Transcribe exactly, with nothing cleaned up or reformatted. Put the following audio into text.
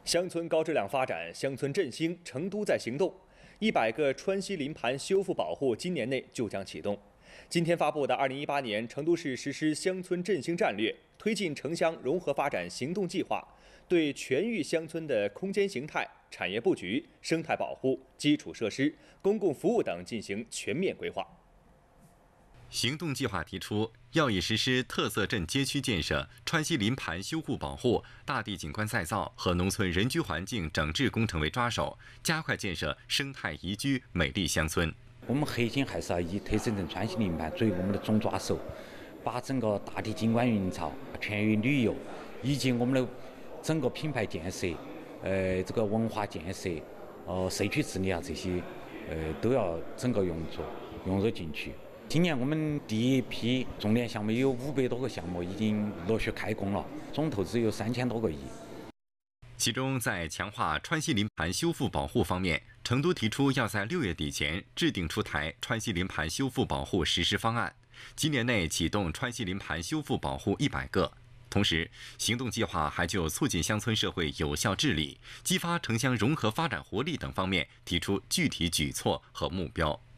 乡村高质量发展，乡村振兴，成都在行动。一百个川西林盘修复保护今年内就将启动。今天发布的二零一八年成都市实施乡村振兴战略，推进城乡融合发展行动计划，对全域乡村的空间形态、产业布局、生态保护、基础设施、公共服务等进行全面规划。 行动计划提出，要以实施特色镇街区建设、川西林盘修护保护、大地景观再造和农村人居环境整治工程为抓手，加快建设生态宜居美丽乡村。 我们核心还是要以特色镇川西林盘作为我们的总抓手，把整个大地景观营造、全域旅游以及我们的整个品牌建设、呃这个文化建设、呃社区治理啊这些，呃都要整个用作融入进去。 今年我们第一批重点项目有五百多个项目已经陆续开工了，总投资有三千多个亿。 其中，在强化川西林盘修复保护方面，成都提出要在六月底前制定出台川西林盘修复保护实施方案，今年内启动川西林盘修复保护一百个。同时，行动计划还就促进乡村社会有效治理、激发城乡融合发展活力等方面提出具体举措和目标。